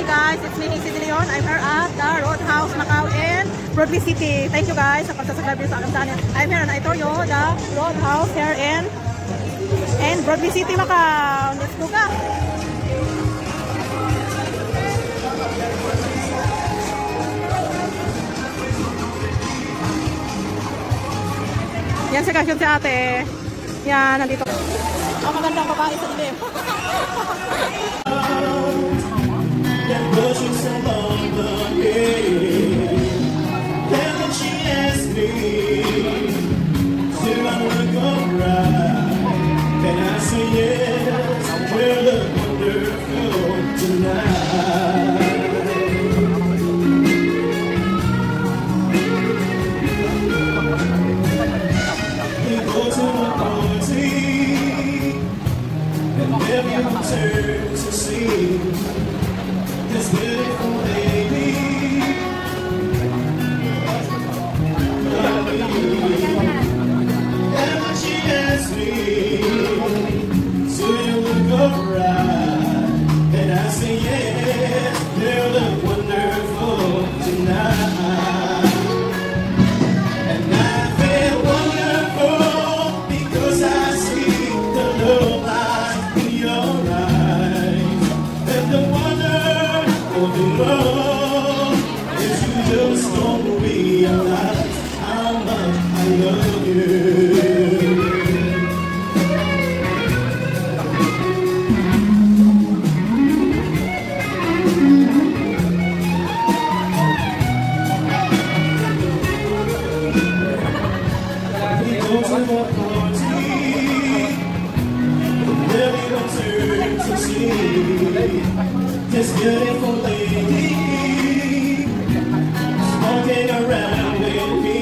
guys, it's me, Casey De Leon. I'm here at the Roadhouse Macau in Broad Way City. Thank you guys sa pagsasubscribe sa aking channel. I'm here and I told you the Roadhouse here in Broad Way City Macau. Let's go ka! Yan si Kasyon si ate. Yan, nandito. Ang magandang babae sa dilim. To see this beautiful lady, and when she asked me, "Do you look alright?" and I say yes, you look wonderful tonight, and I feel wonderful because I see the love light in your eyes. Love is you just don't realize how much I love you. We go to the party, everyone turns to see this beautiful lady walking around with me,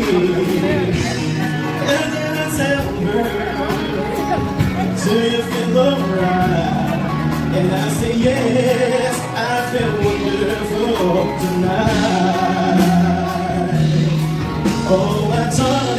and then I tell her, "Do you feel alright?" and I say yes, I feel wonderful tonight. Oh, I told